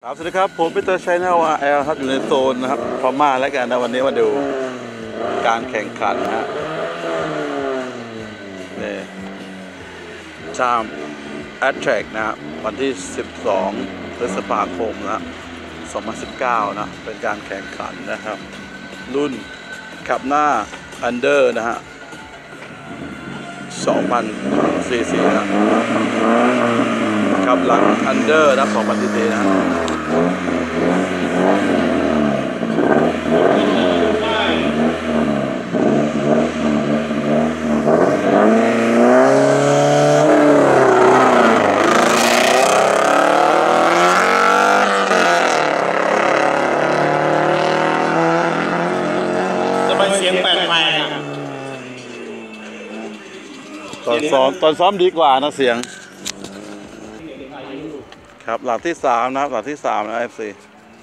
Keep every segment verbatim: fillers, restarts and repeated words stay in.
ครับสวัสดีครับผมพีเตอร์ชัยนาอาแอลครับอยู่ในโซนนะครับพม่าแล้วกันนะวันนี้มาดูการแข่งขันนะฮะนี่ชามแอตแทรกนะวันที่สิบสองพฤษภาคมนะสองพันสิบเก้านะเป็นการแข่งขันนะครับรุ่นขับหน้าอันเดอร์นะฮะสองพันซีซีนะขับหลังอันเดอร์นะสองพันซีซีนะจะไปเสียงแปลกใหม่ตอนซ้อมตอนซ้อมดีกว่านะเสียงครับหลักที่สามนะหลักที่สามนะ เอฟ ซี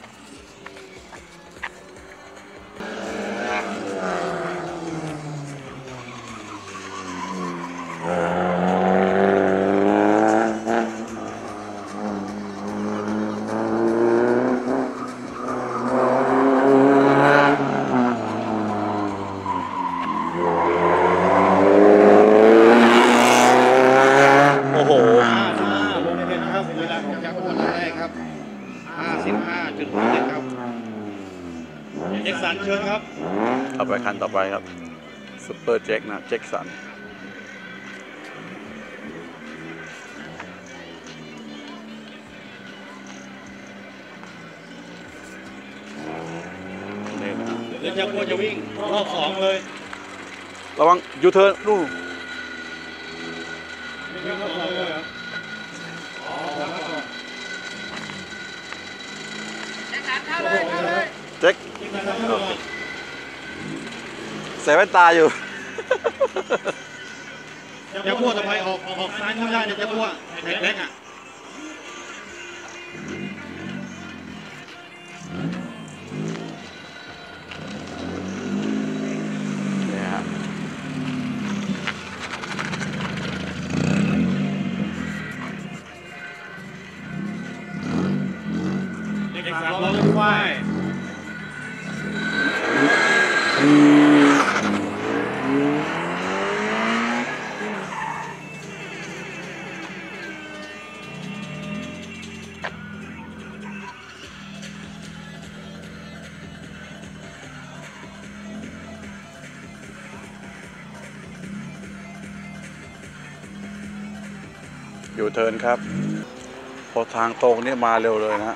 เจ็คสันเชิญครับเอาไปคันต่อไปครับซุปเปอร์เจ็คนะเจ็คสันนี่นะเดี๋ยวจะกลัวจะวิ่งรอบสองเลยระวังยูเทิร์นลูกเจ็คใส่แว่นตาอยู่จะกลัวจะไปออกออกซ้ายไม่ได้จะกลัวเล็กๆอ่ะเนี่ยฮะเด็กสาวเราไม่ไหวอยู่เทิร์นครับพอทางตรงนี่มาเร็วเลยนะ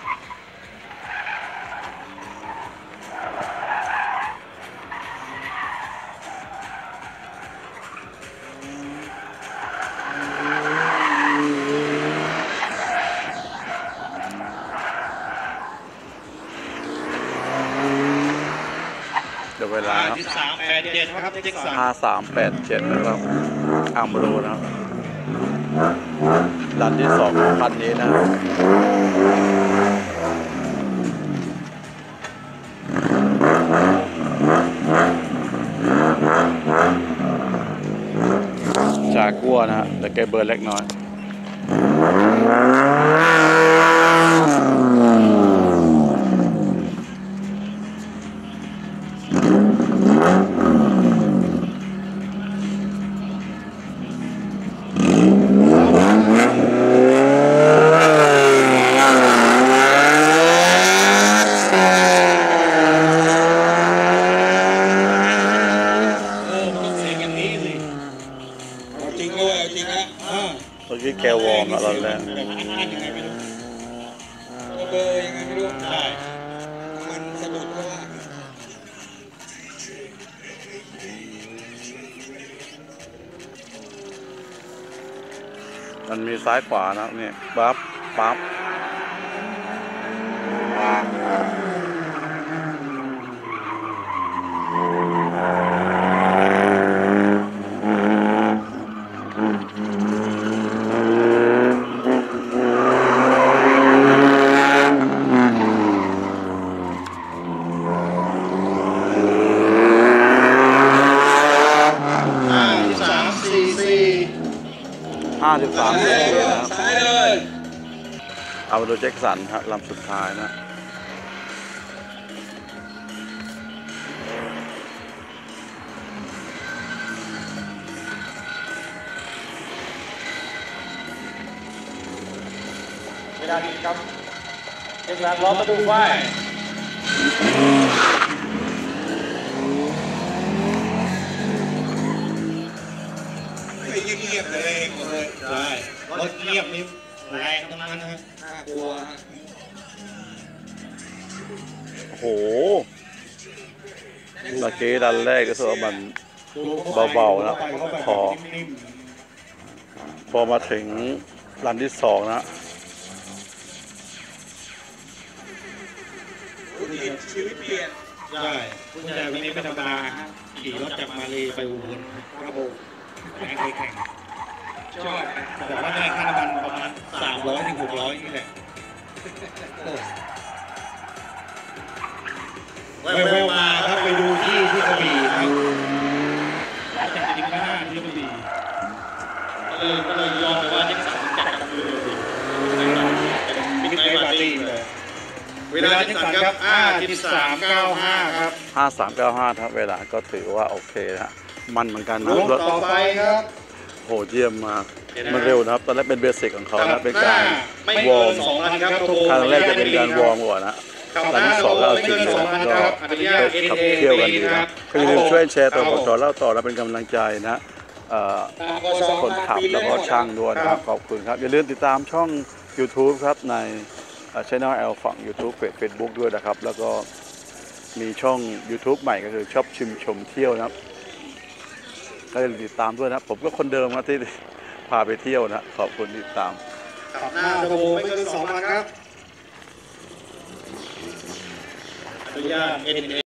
เดี๋ยวเวลาครับสามแปดเจ็ดครับเจ็คสันห้าสามแปดเจ็ดนะครับอัมโรนะครับดันที่สองคันนี้นะจากัวนะฮะแต่แกเบิร์นเล็กน้อยเมื่อกี้แกวอร์มแล้วตอนแรกเบอร์ยังไงไม่รู้ใช่มันสะดุดว่ามันมีซ้ายขวานะเนี่ยปั๊บปั๊บห้าสิบสามนาทีนะครับมาดูแจ็คสันครับลำสุดท้ายนะเวลาดีครับแจ็คสันล้อมประตูไฟเงียบๆเลยเลยใช่รถเงียบนี่แรงทั้งนั้นนะฮะน่ากลัวฮะโอ้โหเมื่อกี้ดันแรกก็ถือว่ามันเบาๆนะพอพอมาถึงรันที่สองนะชีวิตเปลี่ยนใช่ผู้ชายคนนี้ไม่ธรรมดาฮะขี่รถจากมาเลไปอุบลครับผมแข่งเคยแข่งชอบแต่ว่าได้ค่าน้ำมันประมาณสามร้อยถึงหกร้อยนี่แหละแววๆมาครับไปดูที่ที่กระบี่ครับจากจริงๆก็น่าที่กระบี่ก็เลยก็เลยยอมไปว่าแจ็คสันจัดกับมือเลยมิดไนท์ปาร์ตี้เลยเวลาแจ็คสันครับห้าสิบสามเก้าห้าครับห้าสามเก้าห้าครับเวลาก็ถือว่าโอเคนะมันเหมือนกันนะรถต่อไปครับโหเยี่ยมมากมันเร็วนะครับตอนแรกเป็นเบสิกของเขานะเป็นการวอร์มครั้งแรกจะเป็นการวอร์มก่อนนะครั้งที่สองก็เอาจริงเลยก็ขับเที่ยวกันดีนะก็อย่าลืมช่วยแชร์ต่อต่อเล่าต่อแล้วเป็นกำลังใจนะคนขับแล้วก็ช่างด้วยนะครับขอบคุณครับอย่าลืมติดตามช่อง YouTube ครับในช่องแอลฝั่ง YouTube เฟซบุ๊กด้วยนะครับแล้วก็มีช่อง YouTube ใหม่ก็คือชอบชิมชมเที่ยวนะครับก็อย่าลืมติดตามด้วยนะผมก็คนเดิมนะที่พาไปเที่ยวนะขอบคุณติดตามขับหน้าโดไม่เกินสองวันครับอนุญาต เอ็น